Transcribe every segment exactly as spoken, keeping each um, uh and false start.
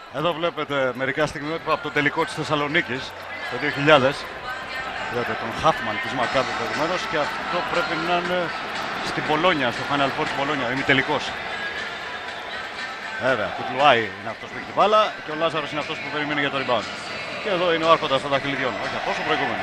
Εδώ βλέπετε μερικά στιγμιότυπα από το τελικό της Θεσσαλονίκης το δύο χιλιάδες. Είδατε τον Χάφμαν της Μακάμπι προηγουμένως και αυτό πρέπει να είναι στην Πολόνια, στο Final Four στην Πολόνια, είναι τελικός. Βέβαια, Κουτλουάι είναι αυτός που έχει την μπάλα και ο Λάζαρος είναι αυτός που περιμένει για το rebound. Και εδώ είναι ο άρχοντας των δαχτυλιδιών, όχι αυτός ο προηγούμενος.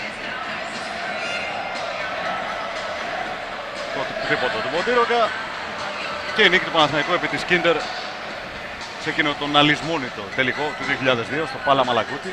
Το τρίποντο του Μοντίρογκα και η νίκη του Παναθηναϊκού επί της Κίντερ σε εκείνο τον αλυσμόνητο τελικό του δύο χιλιάδες δύο στο Πάλα Μαλακούτι.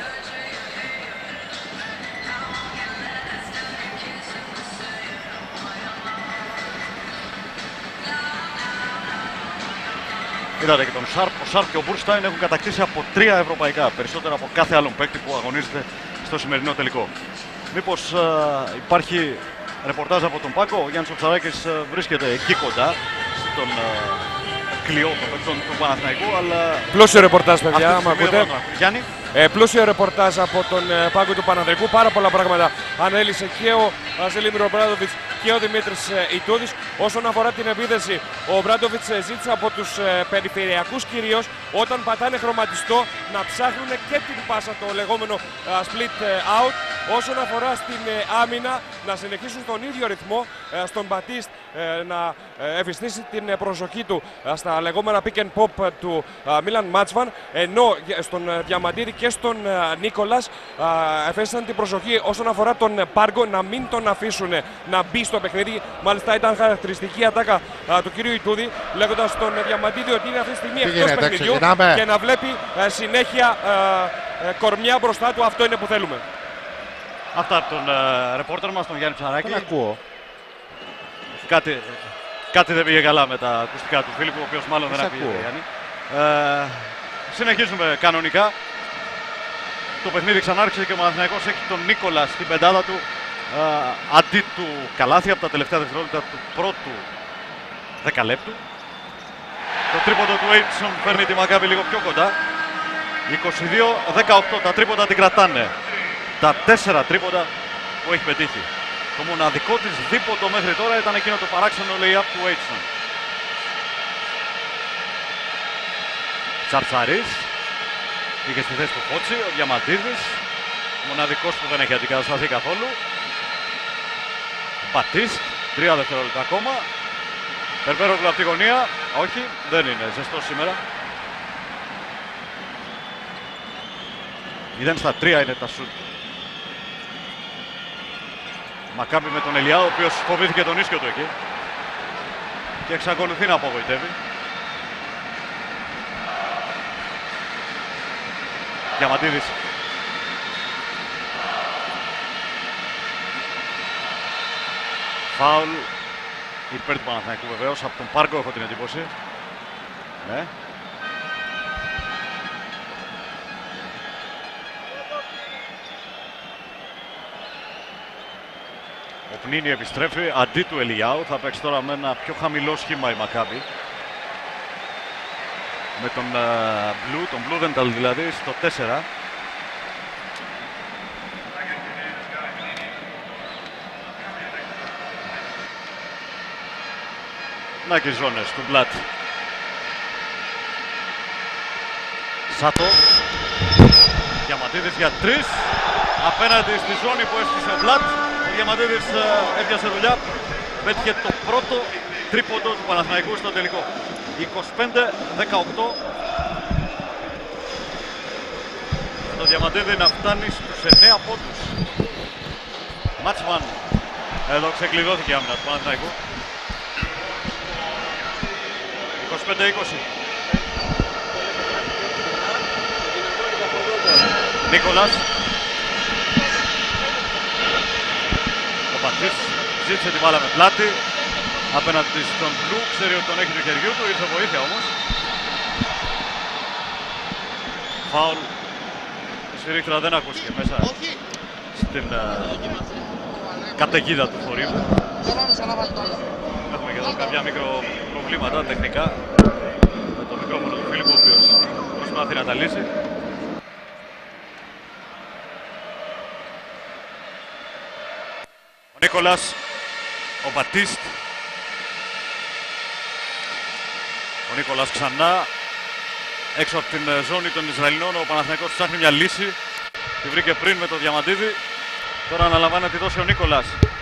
Είδατε και τον Σάρπ. Ο Σάρπ και ο Μπούρσταϊν έχουν κατακτήσει από τρία ευρωπαϊκά, περισσότερα από κάθε άλλον παίκτη που αγωνίζεται στο σημερινό τελικό. Μήπως uh, υπάρχει ρεπορτάζ από τον Πάκο? Ο Γιάννης Οψαράκης uh, βρίσκεται εκεί κοντά στον uh, κλειό των παικτών του Παναθηναϊκού, αλλά... Πλούσιο ρεπορτάζ, παιδιά, άμα ακούτε. Γιάννη. Ε, πλούσιο ρεπορτάζ από τον ε, πάγκο του Παναθηναϊκού. Πάρα πολλά πράγματα ανέλησε και ο Ζελίμιρ Ομπράντοβιτς και ο Δημήτρης ε, Ιτούδης. Όσον αφορά την επίθεση, ο Ομπράντοβιτς ε, ζήτησε από τους ε, περιφερειακούς κυρίως, όταν πατάνε χρωματιστό, να ψάχνουν και την πάσα, το λεγόμενο ε, split ε, out. Όσον αφορά στην ε, άμυνα, να συνεχίσουν στον ίδιο ρυθμό, ε, στον Μπατίστ ε, να ε, ευαισθήσει την ε, προσοχή του ε, στα λεγόμενα pick and pop ε, του Μίλαν Μάτσβαν, ενώ ε, στον ε, Διαμαντίδη και στον uh, Νίκολας uh, εφέστησαν την προσοχή όσον αφορά τον uh, Πάργο να μην τον αφήσουν uh, να μπει στο παιχνίδι. Μάλιστα ήταν χαρακτηριστική ατάκα uh, του κυρίου Ιτούδη, λέγοντας στον uh, Διαμαντίδη ότι είναι αυτή τη στιγμή εκτός παιχνιδιού και να βλέπει uh, συνέχεια uh, uh, κορμιά μπροστά του. Αυτό είναι που θέλουμε. Αυτά από τον uh, ρεπόρτερ μας, τον Γιάννη Ψαράκη. Δεν ακούω. Κάτι, κάτι δεν πήγε καλά με τα ακουστικά του Φίλιππου, ο οποίος μάλλον δεν ακούει. Uh, συνεχίζουμε κανονικά. Το παιχνίδι ξανάρχισε και ο Παναθηναϊκός έχει τον Νίκολα στην πεντάδα του α, αντί του καλάθι από τα τελευταία δευτερόλεπτα του πρώτου δεκαλέπτου. Το τρίποντο του Έιτσον φέρνει τη Μακάμπι λίγο πιο κοντά. είκοσι δύο δεκαοκτώ, τα τρίποντα την κρατάνε. Τα τέσσερα τρίποντα που έχει πετύχει. Το μοναδικό της δίποντο μέχρι τώρα ήταν εκείνο το παράξενο lay-up του Έιτσον. Τσαρτσαρής. Είχε στη θέση του Φώτσι, ο Διαμαντίδης, μοναδικός που δεν έχει αντικατασταθεί καθόλου. Μπατίστ, τρία δευτερόλεπτα ακόμα. Περπέρογλου από τη γωνία, όχι, δεν είναι ζεστό σήμερα. Μηδέν στα τρία είναι τα σουτ. Μακάμπι με τον Ελιά, ο οποίος φοβήθηκε τον ίσκιο του εκεί και εξακολουθεί να απογοητεύει. Διαμαντίδης. Φάουλ υπέρ του Παναθηναϊκού βεβαίως, από τον Πάργο έχω την εντύπωση. Ναι. Ο Πνίνη επιστρέφει αντί του Ελιάου, θα παίξει τώρα με ένα πιο χαμηλό σχήμα η Μακάμπι. Με τον uh, Blue, τον Bludenthal δηλαδή, στο τέσσερα. Να και οι ζώνες του Μπλατ. Σάτο. Διαμαντίδης για τρεις. Απέναντι στη ζώνη που έστησε ο Μπλατ. Ο Διαμαντίδης uh, έπιασε δουλειά. Πέτυχε το πρώτο τρίποντο του Παναθηναϊκού στο τελικό. είκοσι πέντε δεκαοκτώ. Το Διαμαντίδη να φτάνει στους εννέα πόντους. Μάτσμαν. Εδώ ξεκλειδώθηκε η άμυνα του Παναθηναϊκού. είκοσι πέντε είκοσι. Νίκολας. Ο Πατσίς ζήτησε τη μπάλα με πλάτη. Απέναντι στον Μπλου, ξέρει ότι τον έχει του χεριού του, ήρθε βοήθεια όμως. Φάουλ. Η σφυρίχτρα δεν ακούστηκε μέσα στην uh, καταιγίδα του θορύβου. Έχουμε και εδώ κάποια μικρό προβλήματα τεχνικά με το μικρόφωνο του Φίλιππου, ο οποίος προσπαθεί να τα λύσει. Ο Νίκολας, ο Μπατίστ. Ο Νίκολας ξανά έξω από την ζώνη των Ισραηλινών. Ο Παναθηναϊκός ψάχνει μια λύση. Τη βρήκε πριν με το Διαμαντίδη. Τώρα αναλαμβάνει να τη δώσει ο Νίκολας.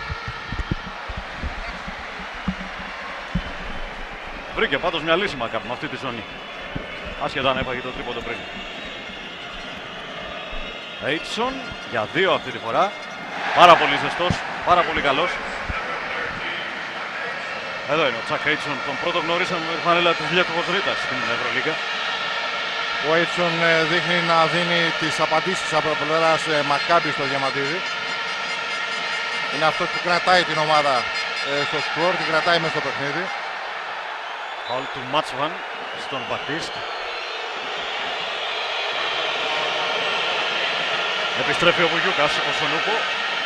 Βρήκε πάντως μια λύση Μακάμπι με αυτή τη ζώνη. Άσχετα αν έπαγε το τρίποντο πριν. Έιτσον για δύο αυτή τη φορά. Πάρα πολύ ζεστός, πάρα πολύ καλός. Εδώ είναι ο Τσακ Έιτσον. Τον πρώτο γνωρίσαμε με τη φανέλα της Λιέτοβος Ρήτας στην Ευρωλίγκα. Ο Έιτσον δείχνει να δίνει τις απαντήσεις από πλευράς Μακάμπι στο Διαμαντίδη. Είναι αυτός που κρατάει την ομάδα στο σκορ, την κρατάει μέσα στο παιχνίδι. Φαουλ του Μάτσβαν στον Μπατίστ. Επιστρέφει ο Βουγιούκας, ο Σονούπο.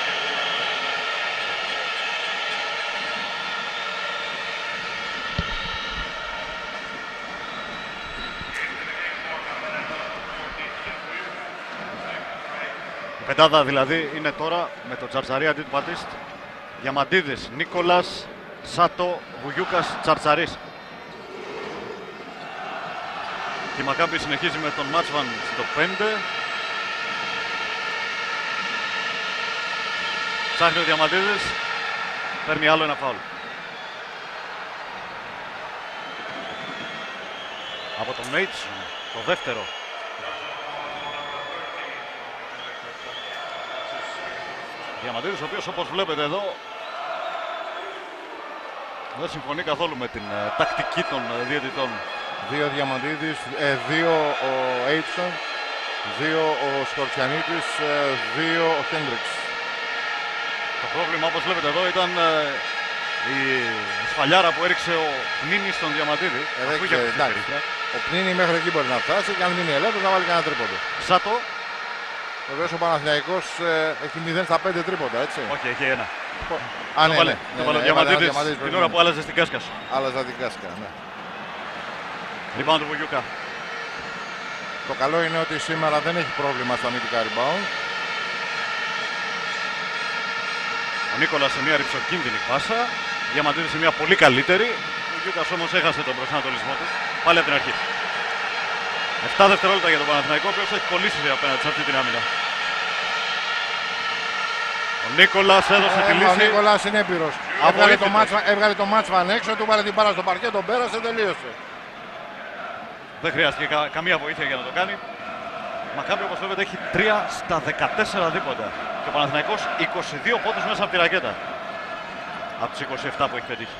Η πεντάδα δηλαδή είναι τώρα με τον Τσαρτσαρί αντί του Μπατίστ. Διαμαντίδης, Νίκολας, Σάτο, Βουγιούκας, Τσαρτσαρής. Και η Μακάμπι συνεχίζει με τον Μάτσβαν στο πέντε. Ψάχνει ο Διαμαντίδης, παίρνει άλλο ένα φάουλ. Από τον Έιτσον, το δεύτερο. Διαμαντίδης, ο οποίος όπως βλέπετε εδώ δεν συμφωνεί καθόλου με την uh, τακτική των uh, διαιτητών. Δύο Διαμαντίδης, ε, δύο ο Έιτσον, δύο ο Σκορτσιανίτης, ε, δύο ο Χέντριξ. Το πρόβλημα όπως βλέπετε εδώ ήταν uh, η σφαλιάρα που έριξε ο Πνίνης στον Διαμαντίδη. Ε, και, εντάξει, ο Πνίνη μέχρι εκεί μπορεί να φτάσει και αν μείνει ελεύθερος να βάλει κανένα τρίποντο. Σάτο. Βεβαίως ο Παναθηναϊκός ε, έχει μηδέν στα πέντε τρίποντα, έτσι. Όχι, έχει ένα. Α, ναι, ναι, το βάλε ο Διαμαντίδης την ώρα που άλλαζε στην κάσκα σου. Άλλαζα την κάσκα, ναι. Rebound του Βουγιούκα. Το καλό είναι ότι σήμερα δεν έχει πρόβλημα στα αμυντικά rebound. Ο Νίκολας σε μια ρυψοκίνδυνη πάσα. Διαμαντίδης σε μια πολύ καλύτερη. Ο Βουγιούκας όμως έχασε τον προσανατολισμό του. Πάλι από την αρχή. επτά δευτερόλεπτα για τον Παναθηναϊκό, ο οποίος έχει κολλήσει απέναντι σε αυτή την άμυνα. Ο Νίκολας έδωσε ε, τη λύση. Ο Νίκολας είναι έμπειρος. Έβγαλε το, μάτσβα, έβγαλε το μάτσβαν έξω, του βάλε την μπάλα στο παρκέ, τον πέρασε, τελείωσε. Δεν χρειάστηκε κα, καμία βοήθεια για να το κάνει. Μακάμπι όπως βλέπετε έχει τρία στα δεκατέσσερα δίποντα. Και ο Παναθηναϊκός είκοσι δύο πόντους μέσα από τη ρακέτα. Από τους είκοσι επτά που έχει πετύχει.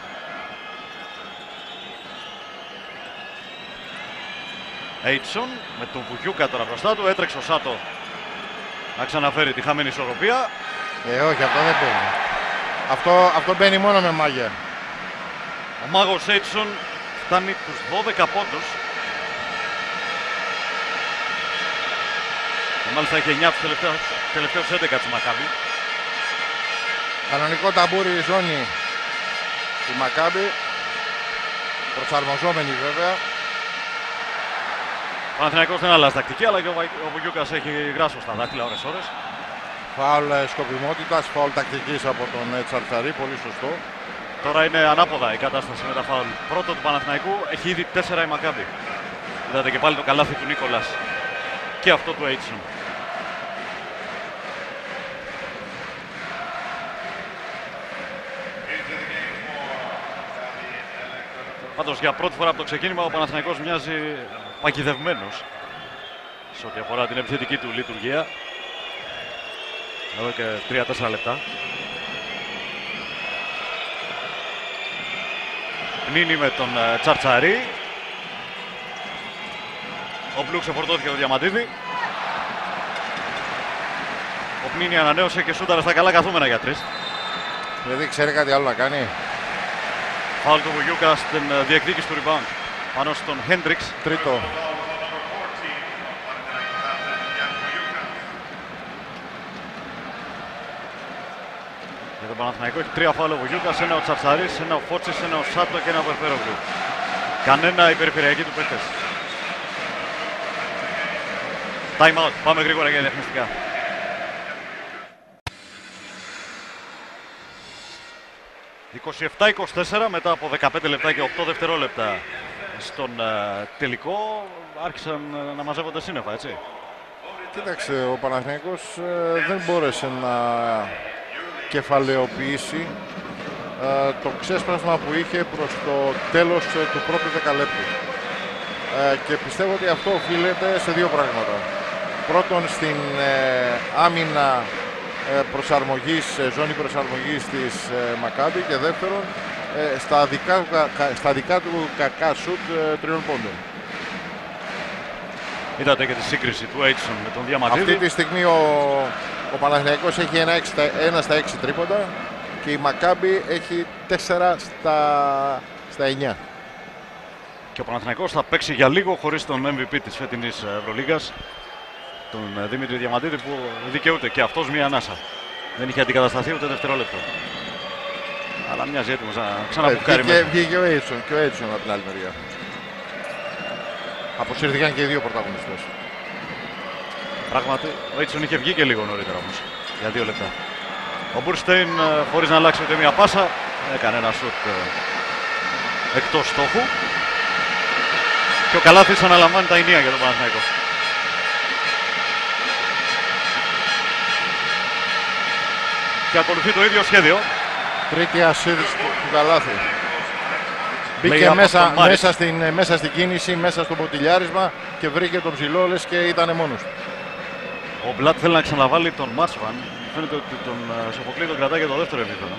Έιτσον με τον Βουγιούκα τώρα μπροστά του. Έτρεξε ο Σάτο να ξαναφέρει τη χαμένη ισορροπία. Ε, όχι, αυτό δεν μπαίνει. Αυτό, αυτό μπαίνει μόνο με μάγια. Ο μάγος Έιτσον φτάνει τους δώδεκα πόντους. Και μάλιστα έχει εννιά τους τελευταίους, τελευταίους έντεκα της Μακάμπι. Κανονικό ταμπούρι η ζώνη η Μακάμπι. Προσαρμοζόμενη βέβαια. Ο Παναθηναϊκός δεν αλλάζει τακτική, αλλά και ο Βουγιούκας έχει γράσο στα δάχτυλα ώρες ώρες. Φάουλ σκοπιμότητας, φάουλ τακτικής από τον Τσαρτσαρί, πολύ σωστό. Τώρα είναι ανάποδα η κατάσταση με τα φάουλ. Πρώτο του Παναθηναϊκού, έχει ήδη τέσσερα η Μακάμπι. Είδατε και πάλι το καλάθι του Νίκολας και αυτό του Έιτσον. Πάντως για πρώτη φορά από το ξεκίνημα ο Παναθηναϊκός μοιάζει παγιδευμένος σε ό,τι αφορά την επιθετική του λειτουργία. Εδώ και τρία τέσσερα λεπτά. Πνίνει με τον uh, Τσαρτσαρί. Ο Μπλου ξεφορτώθηκε το Διαμαντίδη. Ο Πνίνη ανανέωσε και σούταρε στα καλά καθούμενα για τρεις. Δηλαδή ξέρει κάτι άλλο να κάνει. Φάουλ του Βουγιούκα στην uh, διεκδίκηση του rebound πάνω στον Χέντριξ. Τρίτο. Για τον Παναθηναϊκό έχει τρία φάουλ ο Βουγιούκας, ένα ο Τσαρτσαρής, ένα ο Φώτσης, ένα ο Σάτο και ένα ο Περπέρογλου. Κανένα η περιφερειακή του παίκτες. Time out. Πάμε γρήγορα για διαφημιστικά. είκοσι επτά είκοσι τέσσερα μετά από δεκαπέντε λεπτά και οκτώ δευτερόλεπτα στον uh, τελικό άρχισαν uh, να μαζεύονται σύννεφα, έτσι. Κοίταξε, ο Παναθηναϊκός ε, δεν μπόρεσε να κεφαλαιοποιήσει ε, το ξέσπασμα που είχε προς το τέλος ε, του πρώτου δεκαλέπτου. Ε, και πιστεύω ότι αυτό οφείλεται σε δύο πράγματα. Πρώτον, στην ε, άμυνα ε, προσαρμογής, ε, ζώνη προσαρμογής της ε, Μακάμπι, και δεύτερον, ε, στα, δικά, στα δικά του κακά σουτ ε, τριών πόντων. Είδατε και τη σύγκριση του Aiton με τον Διαμαντίδη. Αυτή τη στιγμή ο, ο Παναθηναϊκός έχει ένα στα έξι τρίποντα και η Μακάμπι έχει τέσσερα στα εννιά. Και ο Παναθηναϊκός θα παίξει για λίγο χωρίς τον εμ βι πι της φετινής Ευρωλίγκας, τον Δημήτρη Διαμαντίδη, που δικαιούται και αυτός μία ανάσα. Δεν είχε αντικατασταθεί ούτε δευτερόλεπτο. Αλλά μοιάζει έτοιμος να ξαναμπουκάρει. Και βγήκε ο Aiton και ο Aiton από την άλλη μεριά. Αποσύρθηκαν και οι δύο πρωταγωνιστές. Πράγματι, ο Aiton είχε βγει και λίγο νωρίτερα όμως, για δύο λεπτά. Ο Μπουρστέιν, χωρίς να αλλάξει ούτε μία πάσα, έκανε ένα σουτ εκτός στόχου. Και ο Καλάθης αναλαμβάνει τα ενία για τον Παναθηναϊκό. Και ακολουθεί το ίδιο σχέδιο. Τρίτη assist του Καλάθη. Μπήκε μέσα, μέσα, στην, μέσα στην κίνηση, μέσα στο ποτηλιάρισμα και βρήκε τον ψηλό, λες και ήταν μόνος του. Ο Μπλατ θέλει να ξαναβάλει τον Μάτσβαν. Φαίνεται ότι τον Σοφοκλή τον κρατάει για το δεύτερο επίπεδο.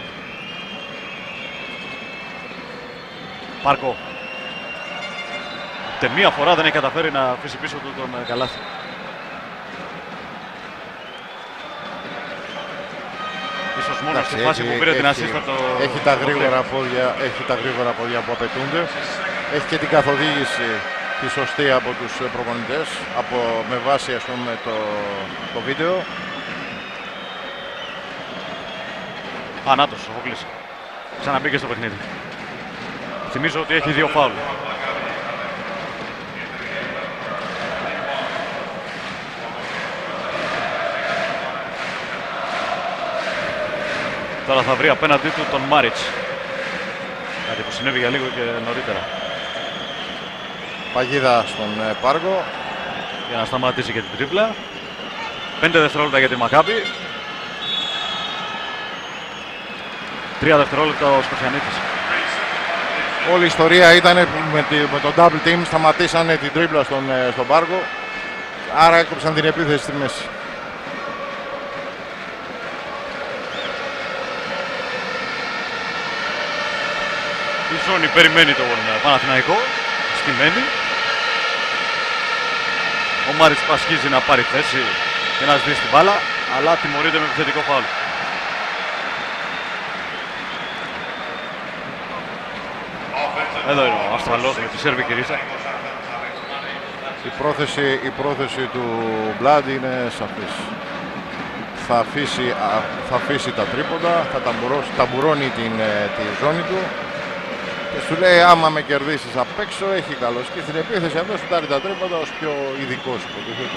Πάρκο. Ούτε μία φορά δεν έχει καταφέρει να αφήσει πίσω του τον Καλάθη. Ίσως μόνο Εντάξει, στη φάση έχει, που πήρε έχει, την ασίστα το... Έχει τα, γρήγορα πόδια, έχει τα γρήγορα πόδια που απαιτούνται. Έχει και την καθοδήγηση τη σωστή από τους προπονητές, από, με βάση ας πούμε το, το βίντεο. Ανάτος, ο Σοφοκλής. Ξαναμπήκε στο παιχνίδι. Θυμίζω ότι έχει δύο φάουλ. Τώρα θα βρει απέναντί του τον Μάριτς. Κάτι που συνέβη για λίγο και νωρίτερα. Παγίδα στον Πάργο. Για να σταματήσει και την τρίπλα. Πέντε δευτερόλεπτα για τη Μακάμπι. Τρία δευτερόλεπτα ο Σκοφιανίτης. Όλη η ιστορία ήταν με, τη, με τον double team, σταματήσανε την τρίπλα στον, στον Πάργο. Άρα έκοψαν την επίθεση στη μέση. Η ζώνη περιμένει τον Παναθηναϊκό, στημένη. Ο Μάριτς πασχίζει να πάρει θέση και να σβήσει την μπάλα, αλλά τιμωρείται με επιθετικό φάουλ. Εδώ είναι ο Αυστραλός με τη σέρβικη ρίσα. Η πρόθεση, η πρόθεση του Μπλαντ είναι σαφής. Θα αφήσει, θα αφήσει τα τρίποντα, θα ταμπουρώνει την, τη ζώνη του. Και σου λέει άμα με κερδίσεις απ' έξω έχει καλός. Και στην επίθεση αυτό σουτάρει τα τρίποντα ως πιο ειδικός υποτίθεται.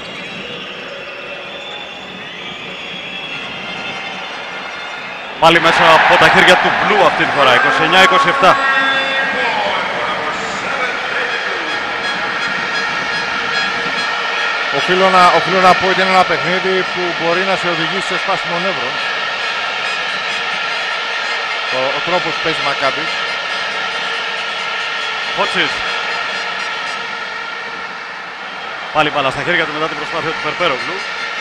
Πάλι μέσα από τα χέρια του Μπλου αυτή τη φορά, είκοσι εννιά είκοσι επτά. Οφείλω να, οφείλω να πω ότι είναι ένα παιχνίδι που μπορεί να σε οδηγήσει σε σπάσιμο νεύρων. Ο, ο τρόπος που παίζει Μακάμπι. Φώτσις. Πάλι μπάλα στα χέρια του μετά την προσπάθεια του Περπέρογλου.